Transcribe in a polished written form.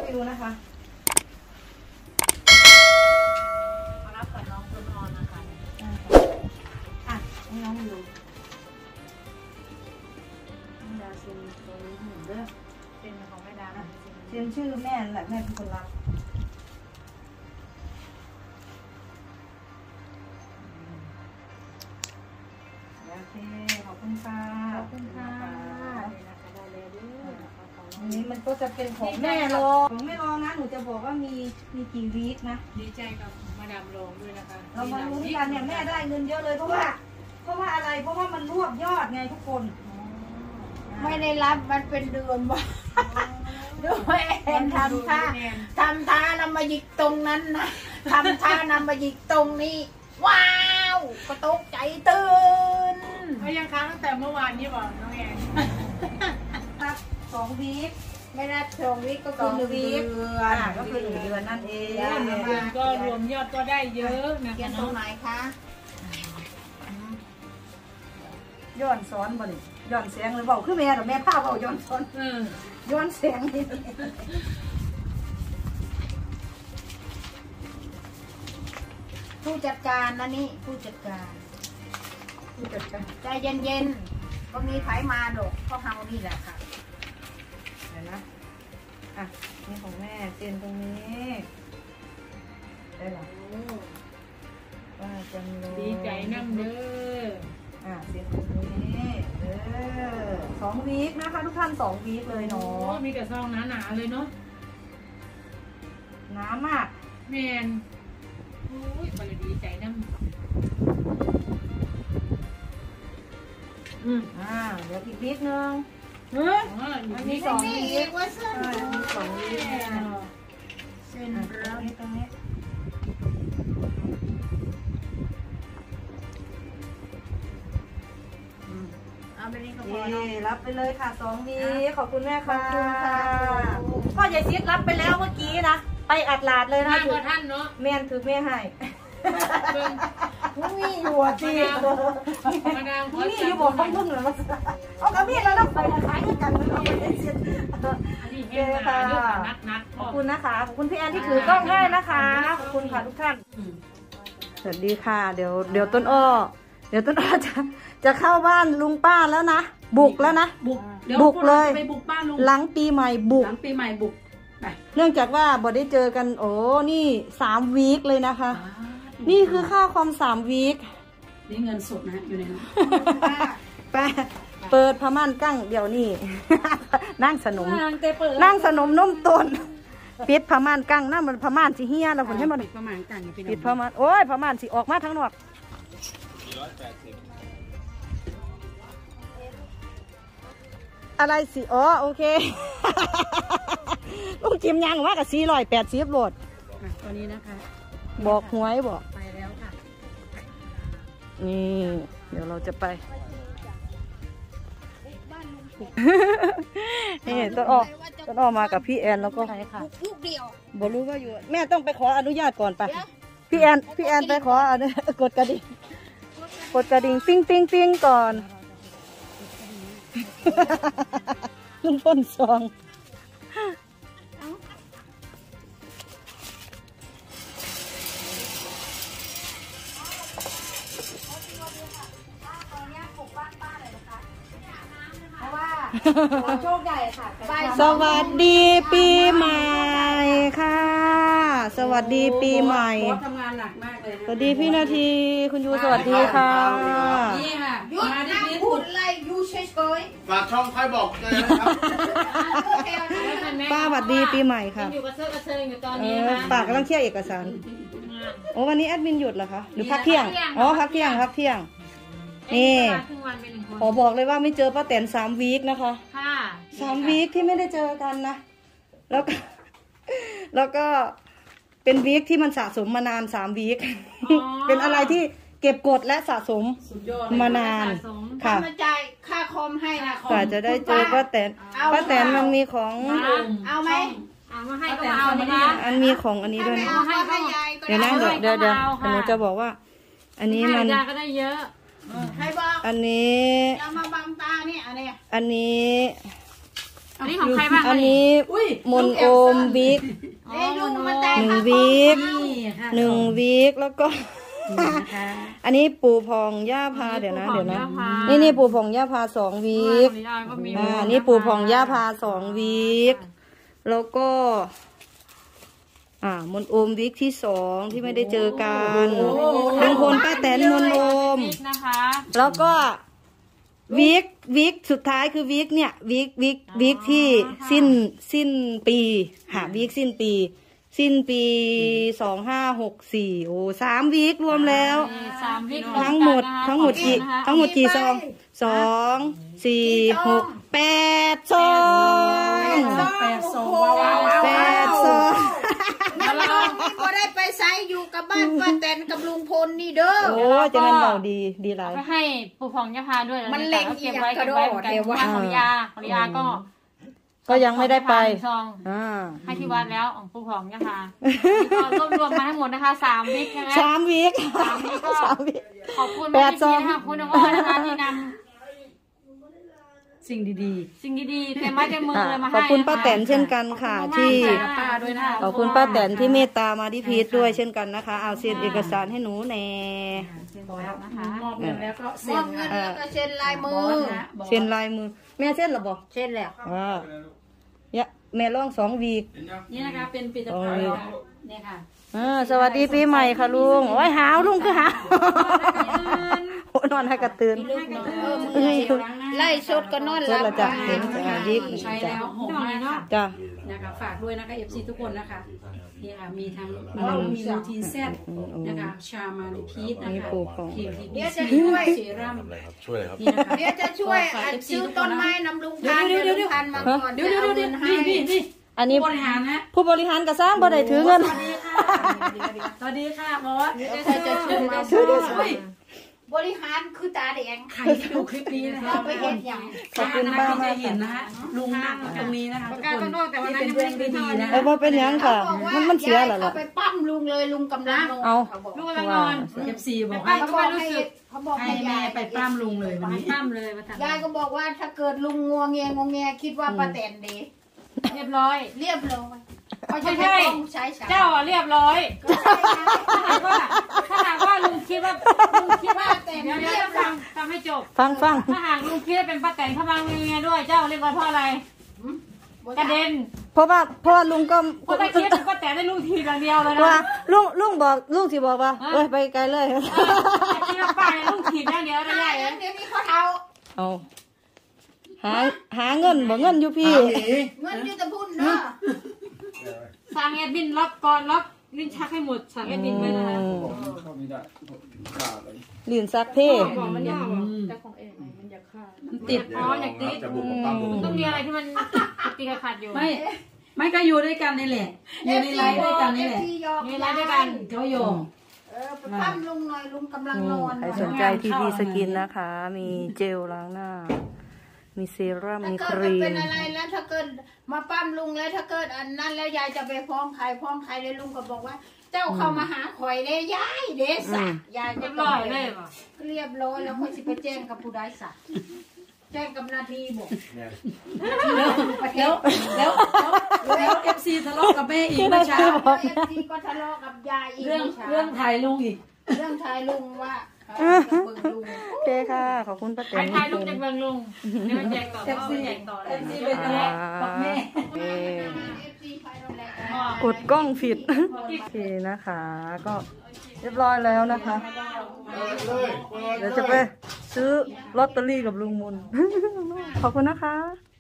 วิวนะคะมารับกับน้องต้นอ่อนนะคะอ่ะให้น้องวิวดาเซ็นตัวนี้หนึ่งเด้อเป็นของแม่ดาเซ็นชื่อแม่แหละแม่เป็นคนรับโอเคขอบคุณค่ะขอบคุณค่ะได้เลยด้วยอันนี้มันก็จะเป็นของแม่รองของแม่รองนะหนูจะบอกว่ามีกี่วีคนะดีใจกับมาดามรองด้วยนะคะเรามารู้ที่กันเนี่ยแม่ได้เงินเยอะเลยเพราะว่าอะไรเพราะว่ามันรวบยอดไงทุกคนไม่ได้รับมันเป็นเดือนว่าด้วยเอ็นทำท่านำมาหยิกตรงนั้นนะทำท่านำมาหยิกตรงนี้ว้าวก็ตกใจตื่นเขายังค้างตั้งแต่เมื่อวานนี้บอกน้องแอนครับ2 วีคไม่ได้2 วีคก็คือ1 เดือนก็คือ1 เดือนนั่นเองก็รวมยอดก็ได้เยอะนะคะเขียนตรงไหนคะย้อนซ้อนบ่นี่ย้อนเสียงเลยบอกคือแม่หรอแม่ผ้าเบาย้อนซ้อนย้อนเสียงนี่ผู้จัดการนะนี่ผู้จัดการใจเย็นๆก็มีไผมาดอกก็เฮานี่แหละค่ะเห็นนะอ่ะนี่ของแม่เซ็นตรงนี้ได้หรอว่าจังเลยดีใจนั่งเด้อเซ็นตรงนี้2 วีคนะคะทุกท่าน2 วีคเลยเนาะมีแต่ซองหนาๆเลยเนาะน้ำมากแมนโอ้ยบริดีใจนั่งเดี๋ยวอีกวีคนึงมันมี2 วีคว่าเส้นมี2 วีคเส้นรับตรงนี้เอาไปนี่ก็พอรับไปเลยค่ะ2 วีคขอบคุณแม่ค่ะพ่อยายซิดรับไปแล้วเมื่อกี้นะไปอัดลาดเลยนะถือท่านเนาะแม่ถือแม่ให้มีอยู่จีมาดามมีอยู่บอกต้องพึ่งเหรอเอากระบี่แล้วเราไปขายกันเราไปได้เซ็นเย้ค่ะขอบคุณนะคะขอบคุณพี่แอนที่ถือกล้องให้นะคะขอบคุณค่ะทุกท่านสวัสดีค่ะเดี๋ยวต้นอ้อจะเข้าบ้านลุงป้าแล้วนะบุกแล้วนะบุกเลยหลังปีใหม่บุกเนื่องจากว่าบ่ได้เจอกันโอ้นี่3 วีคเลยนะคะนี่คือค่าความ3 วีคนี่เงินสดนะอยู่ในนั้นไปเปิดพม่านกั้งเดี๋ยวนี้นั่งสนมนุ่มต้นปิดพม่านกั้งนั่นมันพม่านสิเฮียแล้วผลให้มันปิดพม่านกั้งปิดพม่านโอ้ยพม่านสิออกมาทั้งนอกอะไรสิอ๋อโอเคลุงจิมยังว่ากับ480 โหลดตัวนี้นะคะบอกหวยบอกไปแล้วค่ะนี่เดี๋ยวเราจะไปนี่ต้นอ้อมากับพี่แอนแล้วก็บอกรู้ว่าอยู่แม่ต้องไปขออนุญาตก่อนไปพี่แอนไปขอกดกระดิ่งติ้งก่อนลุงพ่นซองโชคใหญ่ค่ะสวัสดีปีใหม่ค่ะสวัสดีปีใหม่ทำงานหนักมากเลยสวัสดีพี่นาทีคุณยูสวัสดีค่ะนี่ค่ะยุดนะพูดอะไรยูเฉยฝากช่องค่อยบอกเลยนะครับป้าสวัสดีปีใหม่ค่ะอยู่กับเซอร์อยู่ตอนนี้ปากกำลังเคลียร์เอกสารโอ้วันนี้แอดมินหยุดเหรอคะหรือพักเที่ยงอ๋อพักเที่ยงนี่ขอบอกเลยว่าไม่เจอป้าแตน3 วีคนะคะ3 วีคที่ไม่ได้เจอกันนะแล้วก็เป็นวีคที่มันสะสมมานาน3 วีคเป็นอะไรที่เก็บกดและสะสมมานานค่ะมาจ่ายค่าคอมให้นะกว่าจะได้เจอป้าแตนมันมีของเอาไหมเอามาให้ก็เอานะคะอันมีของอันนี้ด้วยนะเดี๋ยวหนูจะบอกว่าอันนี้มันก็ได้เยอะใครบอกอันนี้จะมาบังตาเนี่ยอันนี้อันนี้ของใครบ้างอันนี้มนโอมวิกไอ้ลุงมาแต่งหนึ่งผ้าวิกนี่ค่ะหนึ่งวิกแล้วก็นะคะอันนี้ปู่พองย่าพาเดี๋ยวนะนี่ปู่พองย่าพา2วิก นี่ปู่พองย่าพา2วิกแล้วก็มนโอมวิกที่2ที่ไม่ได้เจอกันลุงพลป้าแตนมนโอมนะคะแล้วก็วิกสุดท้ายคือวิกที่สิ้นปีหาวิกสิ้นปี2564โอ้3วิกรวมแล้ว 3 วิกทั้งหมดกี่ซอง2 4 6 8ซอง 8 ซองว้าว 8ซองงั้นเราก็ได้ไปไซอยู่กับบ้านป้าแตนกับลุงพลนี่เด้อโอ้จะมันเบาดีหลายก็ให้ปู่พองยาพาด้วยมันเล็งเก็บไว้กันของยาก็ก็ยังไม่ได้ไปซอง ให้ที่วัดแล้วของปู่พองยาพาก็รวมมาทั้งหมดนะคะ3 วิกใช่ไหม 3วิกก็ขอบคุณมากที่นะคะคุณน้องอ้อนะคะที่นำสิ่งดีๆแต่ไม้แต่มือเลยมาให้ขอบคุณป้าแตนเช่นกันค่ะที่ป้าด้วยนะขอบคุณป้าแตนที่เมตตามาที่พีทด้วยเช่นกันนะคะเอาเซ็นเอกสารให้หนูแน่นะคะมอบเงินแล้วก็เซ็นลายมือเซ็นลายมือแม่เซ็นหรอบอกเซ็นแล้วแม่ร้อง2วีกนี่นะคะเป็นผลิตภัณฑ์เนี่ยค่ะสวัสดีปีใหม่ค่ะลุงโอ้ยหาวลุงคือหาวโอ้นอนให้กระตือนไล่สดก็นอนหเสร็ลัจบแล้วจ้ะเห็นยิกใช้แล้วหอมมากค่ะจ้ะนะคะฝากด้วยนะคะ FC ทุกคนนะคะนี่ค่ะมีทั้งมีรูทีนแซดนะคะชามาลิพีทนะคะครีมทีเดี๋ยวจะช่วยเซรั่มช่วยอะไรครับนี่นะคะเดี๋ยวจะช่วยซื้อต้นไม้นำลุงพันธุ์ลุงพันธุ์มาก่อนเดี๋ยวจะเอาเงินให้นี่อันนี้บริหารนะผู้บริหารกระซ้างบ่ได้ถือเงินสวัสดีค่ะบอสใครจะช่วยมา บริหารคือตาแดงใครที่ดูคลิปนี้นะคะเราไปเห็นอย่างขอบคุณมากที่มาจะกเห็นนะคะลุงนั่งตรงนี้นะคะทุกการคต้นนโลกแต่วันนั้นเป็นยังเรื่ไม่องได้ดีๆนะเออบ่เป็นหยังค่ะเขาบอกว่ามันเสียแล้วเขาล่ะไปปั้มลุงเลยลุงกำลังนอนเอาเขาบอกลูกกำลังนอน FC บอกป้าให้ก็ไม่รู้สึกเขาบอกให้แม่ไปปล้ำลุงเลยวันนี้ปั้มเลยมาทำยายก็บอกว่าถ้าเกิดลุงงวงแงคิดว่าป้าแตนดีเรียบร้อยเรียบร้อยเขาจะไม่ไม่ใช่ต้องใช้สารเจ้าเรียบร้อยถ้าหากว่าลุงคิดว่าเดี๋ยวฟังให้จบฟังถ้าหากลุงคิดว่าเป็นป้าแตนเขาบางเมียด้วยเจ้าเรียบร้อยเพราะอะไรกระเด็นเพราะว่าลุงก็เพราะถ้าคิดเป็นป้าแตนได้ลุงทีอย่างเดียวเลยนะว่าลุงสิบอกว่าเอ้ยไปไกลเลยคิดว่าป้าลุงทีอย่างเดียวได้ได้เลยเดี๋ยวนี้เขาเอาเอาหาเงินบ่เงินอยู่พี่เงินอยู่แต่พุ่นเนาะสั่งแอดมินล็อกก่อนล็อกลิ้นชักให้หมดสั่งแอดมินไว้นะคะลื่นซักเพ่บอกมันยาวแต่ของเองมันอยากขาดมันติดอ๋ออยากติดจะบุกมาปั้มลุงต้องมีอะไรที่มันติดขัดอยู่ไม่ก็อยู่ด้วยกันนี่แหละอยู่ในไลฟ์ด้วยกันนี่แหละมีอะไรด้วยกันเขาโยงไปปั้มลุงหน่อยลุงกำลังนอนใครสนใจที่ดีสกินนะคะ มีเจลล้างหน้า มีเซรั่มถ้ามีเกิคดรีเป็นมอะไรแล้วถ้าเกิดมาปั้มลุงแล้วถ้าเกิดอันนั้นแล้วยายจะไปฟ้องใครเลยลุงก็บอกว่า เจ้าเข้ามาหาข่อยเลยยายเดสะยายเรีจะยบร้อยเลยป่ะเรียบร้อยแล้วค่อยสิไปแจ้งกับผู้ใดสะแจ้งกับนาทีบอกแล้วเอฟซีทะเลาะกับแม่อีกเมื่อเช้าเอฟซีก็ทะเลาะกับยายอีกเรื่องถ่ายลุงอีกเรื่องชายลุงว่าเบิ่งลุงโอเคค่ะ ขอบคุณป้าแตใครนทายลุงจากเมืองลุงเดี๋ยวแจกต่อแจกต่อเลยเป็นทะเลาะกับแม่เอฟซีไปโรงแรมกดกล้องผิด โอเคนะคะ ก็เรียบร้อยแล้วนะคะ เดี๋ยวจะไปซื้อลอตเตอรี่กับลุงมุน ขอบคุณนะคะ